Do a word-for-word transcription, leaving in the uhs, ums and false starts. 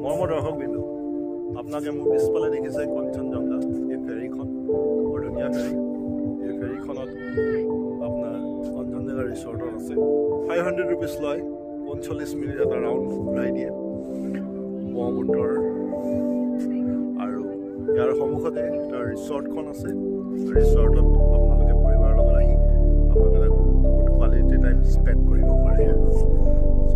মৰমৰ দৰ্শক বিন্দু আপোনালোকে মোৰ পিছফালে দেখিছে কাঞ্চনজংঘা এই ফেৰীখন বৰ ধুনীয়া ফেৰী এই ফেৰীখনত আপোনাৰ কাঞ্চনজংঘা ৰিচৰ্টত আছে ফাইভ হাণ্ড্ৰেড ৰুপিজ লয় পঞ্চল্লিছ মিনিট এটা ৰাউণ্ড ঘূৰাই দিয়ে ব্ৰহ্মপুত্ৰৰ আৰু ইয়াৰ সন্মুখতে এটা ৰিচৰ্টখন আছে ৰিচৰ্টত আপোনালোকে পৰিবাৰৰ লগত আহি আপোনালোকে বহুত কোৱালিটি টাইম স্পেণ্ড কৰিব পাৰে